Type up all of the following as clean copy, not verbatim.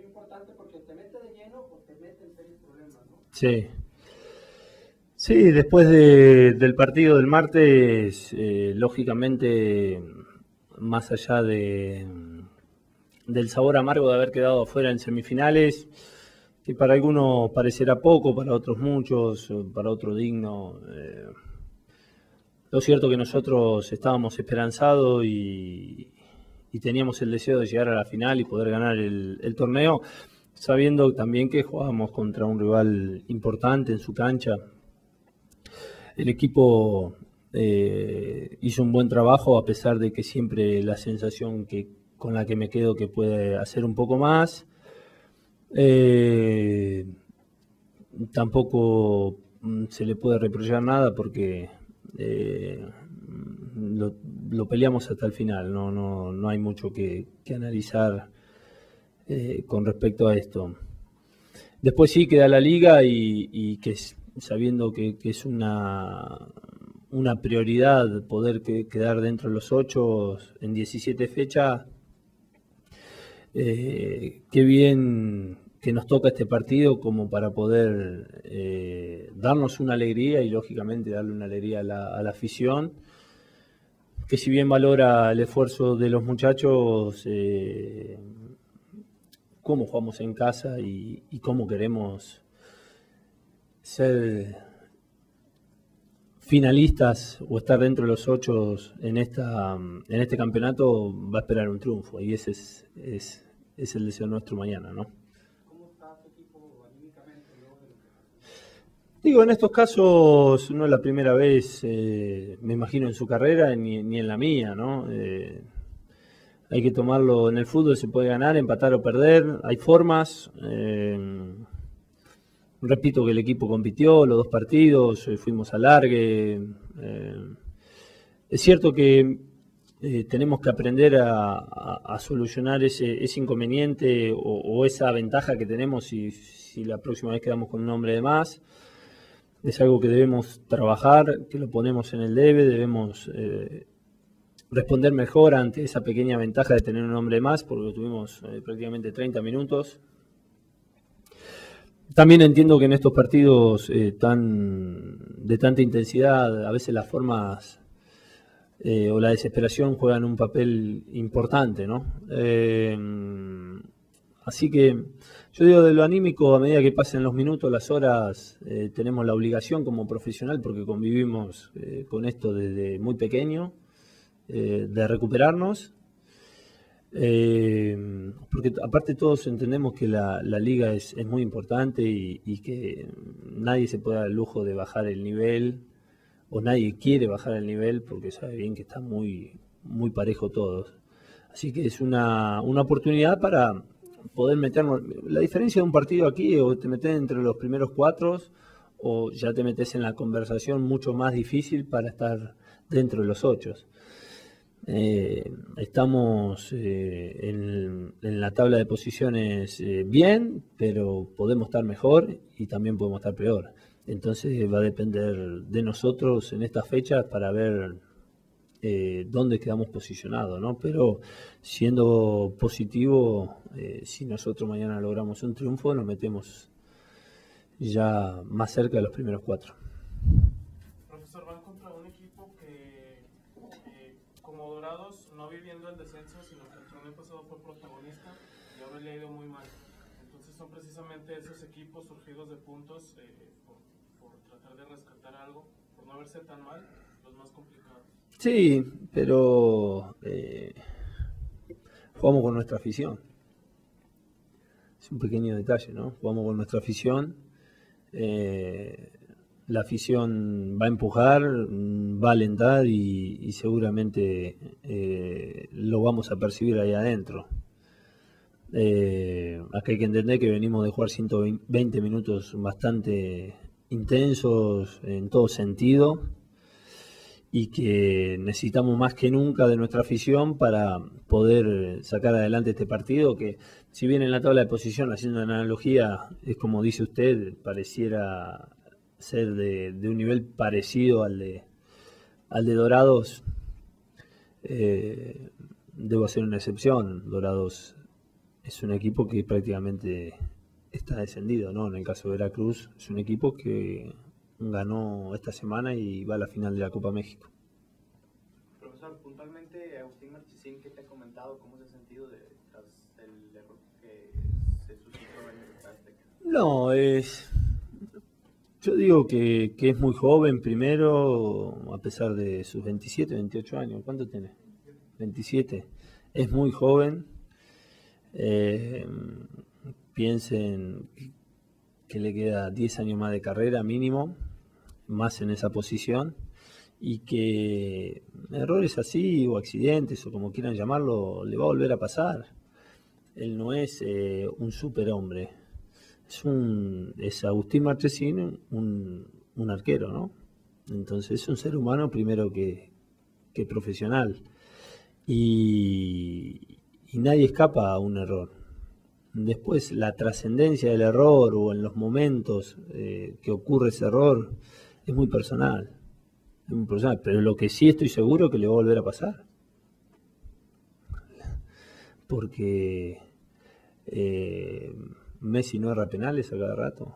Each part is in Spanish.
importante porque te mete de lleno o te mete en serios problemas, ¿no? Sí. Sí, después del partido del martes, lógicamente, más allá del sabor amargo de haber quedado afuera en semifinales, que para algunos parecerá poco, para otros muchos, para otros digno. Lo cierto que nosotros estábamos esperanzados y teníamos el deseo de llegar a la final y poder ganar el torneo, sabiendo también que jugábamos contra un rival importante en su cancha. El equipo hizo un buen trabajo, a pesar de que siempre la sensación con la que me quedo que puede hacer un poco más. Tampoco se le puede reprochar nada porque lo peleamos hasta el final. No hay mucho que analizar con respecto a esto. Después sí queda la liga y que sabiendo que es una prioridad poder quedar dentro de los 8 en 17 fechas. Qué bien que nos toca este partido como para poder darnos una alegría y lógicamente darle una alegría a la afición, que si bien valora el esfuerzo de los muchachos, cómo jugamos en casa y cómo queremos ser finalistas o estar dentro de los 8 en este campeonato, va a esperar un triunfo y ese es el deseo nuestro mañana, ¿no? ¿Cómo está tu equipo anímicamente luego de lo que pasó? Digo, en estos casos no es la primera vez, me imagino, en su carrera ni en la mía, ¿no? Hay que tomarlo, en el fútbol se puede ganar, empatar o perder, hay formas. Repito que el equipo compitió los 2 partidos, fuimos a alargue. Es cierto que tenemos que aprender a solucionar ese inconveniente o esa ventaja que tenemos si la próxima vez quedamos con un hombre de más. Es algo que debemos trabajar, que lo ponemos en el debe, debemos responder mejor ante esa pequeña ventaja de tener un hombre de más, porque tuvimos prácticamente 30 minutos. También entiendo que en estos partidos de tanta intensidad, a veces las formas o la desesperación juegan un papel importante, ¿no? Así que yo digo, de lo anímico, a medida que pasen los minutos, las horas, tenemos la obligación como profesional, porque convivimos con esto desde muy pequeño, de recuperarnos. Porque aparte todos entendemos que la liga es muy importante y que nadie se puede dar el lujo de bajar el nivel, o nadie quiere bajar el nivel porque sabe bien que está muy parejo todos. Así que es una oportunidad para poder meternos. La diferencia de un partido aquí, o te metes entre los primeros 4 o ya te metes en la conversación mucho más difícil para estar dentro de los 8. Estamos en la tabla de posiciones bien, pero podemos estar mejor y también podemos estar peor. Entonces va a depender de nosotros en estas fechas para ver dónde quedamos posicionados, ¿no? Pero siendo positivo, si nosotros mañana logramos un triunfo, nos metemos ya más cerca de los primeros 4. Profesor, van contra un equipo que, como Dorados, no viviendo el descenso, sino que el torneo pasado fue protagonista y ahora le ha ido muy mal. Entonces son precisamente esos equipos surgidos de puntos por tratar de rescatar algo, por no verse tan mal, los más complicados. Sí, pero jugamos con nuestra afición. Es un pequeño detalle, ¿no? Jugamos con nuestra afición. La afición va a empujar, va a alentar y seguramente lo vamos a percibir ahí adentro. Acá hay que entender que venimos de jugar 120 minutos bastante intensos en todo sentido y que necesitamos más que nunca de nuestra afición para poder sacar adelante este partido, que si bien en la tabla de posición, haciendo una analogía, es como dice usted, pareciera ser de un nivel parecido al de Dorados. Debo hacer una excepción. Dorados es un equipo que prácticamente está descendido, ¿no? En el caso de Veracruz, es un equipo que ganó esta semana y va a la final de la Copa México. Profesor, puntualmente Agustín Marchesín, ¿qué te ha comentado? ¿Cómo se ha sentido tras el error que se suscitó en el Azteca? No, yo digo que es muy joven primero, a pesar de sus 27, 28 años. ¿Cuánto tiene? 27. Es muy joven. Piensen que le queda 10 años más de carrera mínimo, más en esa posición, y que errores así o accidentes o como quieran llamarlo le va a volver a pasar. Él no es un superhombre, es Agustín Marchesín, un arquero, ¿no? Entonces es un ser humano primero que profesional, y nadie escapa a un error. Después la trascendencia del error o en los momentos que ocurre ese error es muy personal, pero lo que sí estoy seguro es que le va a volver a pasar, porque Messi no erra penales a cada rato,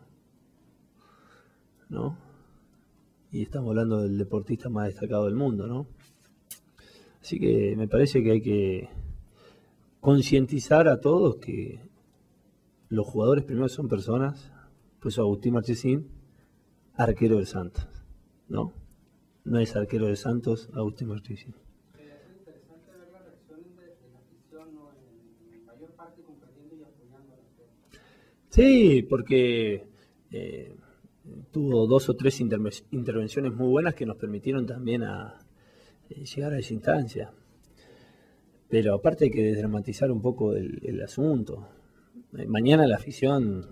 ¿no? Y estamos hablando del deportista más destacado del mundo, ¿no? Así que me parece que hay que concientizar a todos que los jugadores primero son personas. Pues Agustín Marchesín, arquero del Santos, ¿no? No es arquero del Santos, Agustín Marchesín. Es interesante ver la reacción de la afición, ¿no? En mayor parte comprendiendo y apoyando a la gente. Sí, porque tuvo 2 o 3 intervenciones muy buenas que nos permitieron también llegar a esa instancia. Pero aparte hay que desdramatizar un poco el asunto. Mañana la afición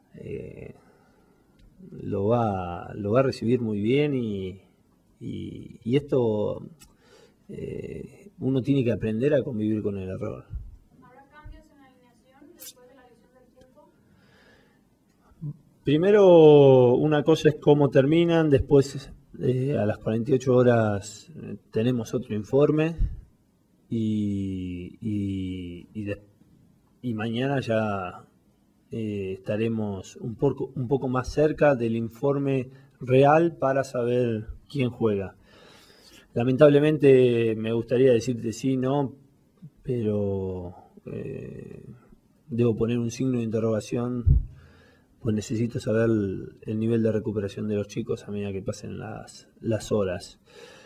lo va a recibir muy bien, y esto uno tiene que aprender a convivir con el error. ¿Habrá cambios en la alineación después de la adición del tiempo? Primero, una cosa es cómo terminan, después a las 48 horas tenemos otro informe, y mañana ya estaremos un poco más cerca del informe real para saber quién juega. Lamentablemente me gustaría decirte sí, no, pero debo poner un signo de interrogación, pues necesito saber el nivel de recuperación de los chicos a medida que pasen las horas.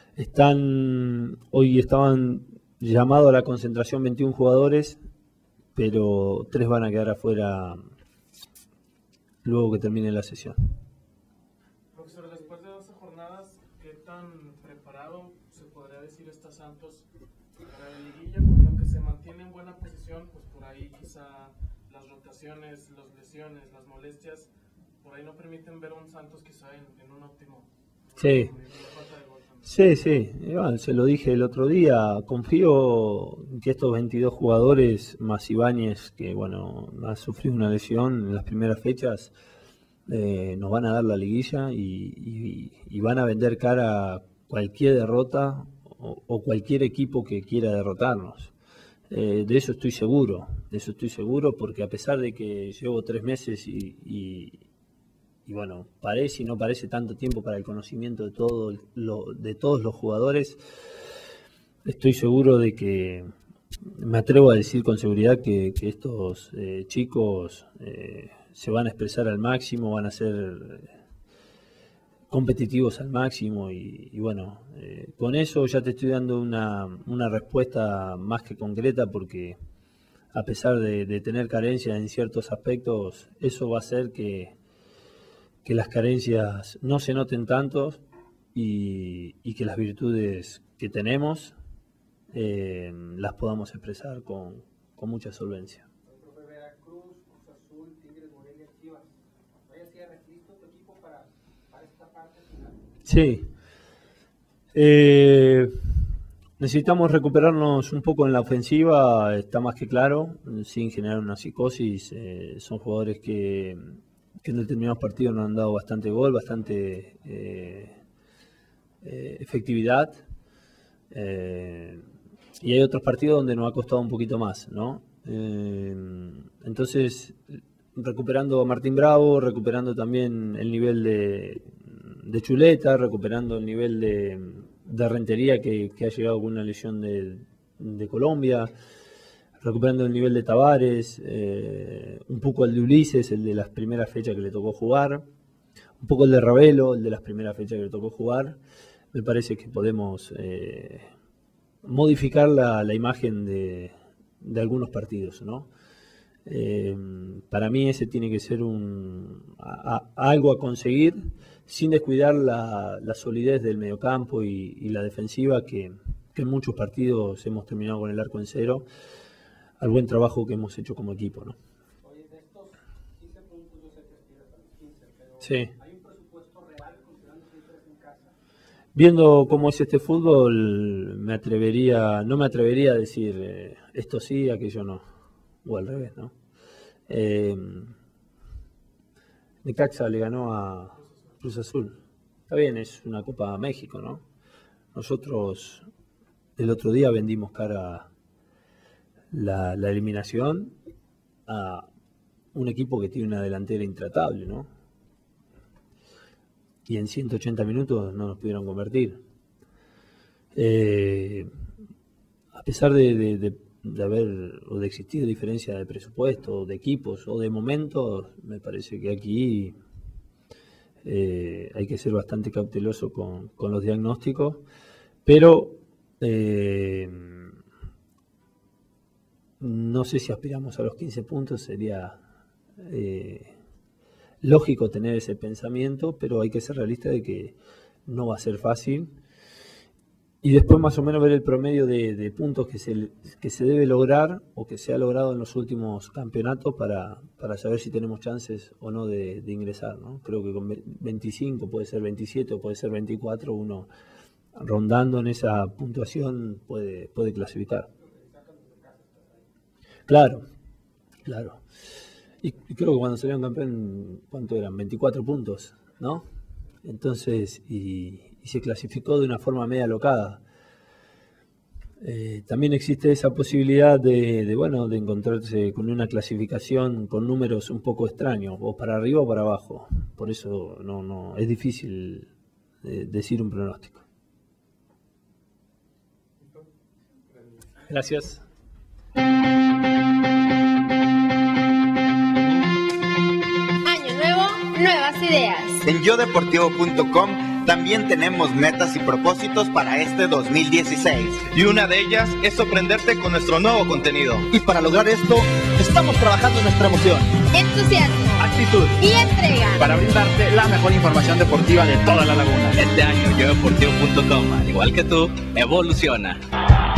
Hoy estaban llamados a la concentración 21 jugadores, pero 3 van a quedar afuera luego que termine la sesión. Profesor, después de 12 jornadas, ¿qué tan preparado se podría decir está Santos para la liguilla? Porque aunque se mantiene en buena posición, pues por ahí quizá las rotaciones, las lesiones, las molestias, por ahí no permiten ver a un Santos quizá en un óptimo. Sí. Sí, Iván, se lo dije el otro día, confío en que estos 22 jugadores, más Ibáñez, que bueno, ha sufrido una lesión en las primeras fechas, nos van a dar la liguilla y van a vender cara a cualquier derrota o cualquier equipo que quiera derrotarnos. De eso estoy seguro, porque a pesar de que llevo 3 meses y bueno, parece y no parece tanto tiempo para el conocimiento de todos los jugadores, estoy seguro de que, me atrevo a decir con seguridad que estos chicos se van a expresar al máximo, van a ser competitivos al máximo, y bueno, con eso ya te estoy dando una respuesta más que concreta, porque a pesar de tener carencias en ciertos aspectos, eso va a hacer que las carencias no se noten tanto, y que las virtudes que tenemos las podamos expresar con mucha solvencia. El profe Veracruz, Cruz Azul, Tigres, Morelia, Chivas. ¿Todavía tienes listo tu equipo para esta parte final? Sí. Necesitamos recuperarnos un poco en la ofensiva, está más que claro, sin generar una psicosis. Son jugadores que en determinados partidos nos han dado bastante gol, bastante efectividad, y hay otros partidos donde nos ha costado un poquito más, ¿no? Entonces, recuperando a Martín Bravo, recuperando también el nivel de Chuleta, recuperando el nivel de Rentería que ha llegado con una lesión de Colombia, recuperando el nivel de Tavares, un poco el de Ulises, el de las primeras fechas que le tocó jugar, un poco el de Ravelo, el de las primeras fechas que le tocó jugar. Me parece que podemos modificar la imagen de algunos partidos, ¿no? Para mí ese tiene que ser algo a conseguir sin descuidar la solidez del mediocampo y la defensiva que en muchos partidos hemos terminado con el arco en cero, al buen trabajo que hemos hecho como equipo, ¿no? Oye, de estos 15 puntos, yo sé que aspiras a los 15, pero Sí. ¿hay un presupuesto real considerando que entras en casa? Viendo cómo es este fútbol, no me atrevería a decir esto sí, aquello no, o al revés, ¿no? Necaxa le ganó a Cruz Azul. Está bien, es una Copa México, ¿no? Nosotros el otro día vendimos cara la eliminación a un equipo que tiene una delantera intratable, ¿no? Y en 180 minutos no nos pudieron convertir. A pesar de haber o de existir diferencia de presupuesto, de equipos o de momentos, me parece que aquí hay que ser bastante cauteloso con los diagnósticos, pero no sé si aspiramos a los 15 puntos, sería lógico tener ese pensamiento, pero hay que ser realista de que no va a ser fácil. Y después más o menos ver el promedio de puntos que se debe lograr o que se ha logrado en los últimos campeonatos para saber si tenemos chances o no de ingresar, ¿no? Creo que con 25, puede ser 27 o puede ser 24, uno rondando en esa puntuación puede clasificar. Claro. Y creo que cuando salieron campeón, ¿cuánto eran? 24 puntos, ¿no? Entonces, y se clasificó de una forma media alocada. También existe esa posibilidad de encontrarse con una clasificación con números un poco extraños, o para arriba o para abajo. Por eso no es difícil decir un pronóstico. Gracias. Año nuevo, nuevas ideas. En yodeportivo.com también tenemos metas y propósitos para este 2016. Y una de ellas es sorprenderte con nuestro nuevo contenido. Y para lograr esto, estamos trabajando en nuestra emoción, entusiasmo, actitud y entrega para brindarte la mejor información deportiva de toda la laguna. Este año yodeportivo.com, al igual que tú, evoluciona.